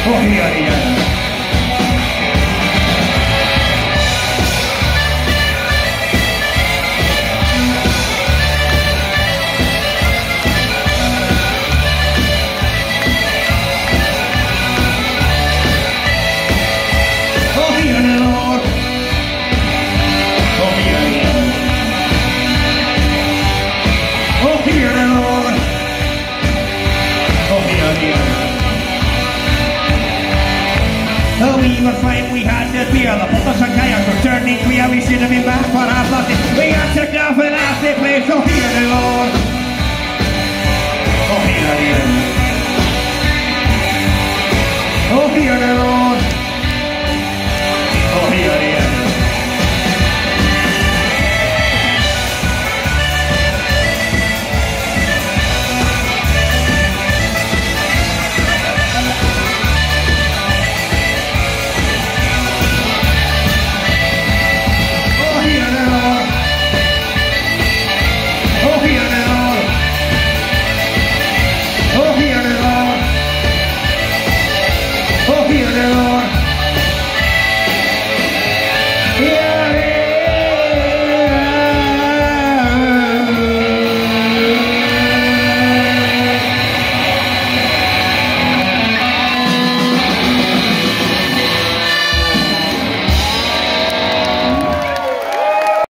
Oh, hear the end. We were fine, we had the beer, the bottles and kayaks were turning clear, we should have been back for our party. We got checked off and asked the place, so hear the Lord. Oh, hear the Lord. Oh, hear the Lord. Oh, hear the Lord. Yeah.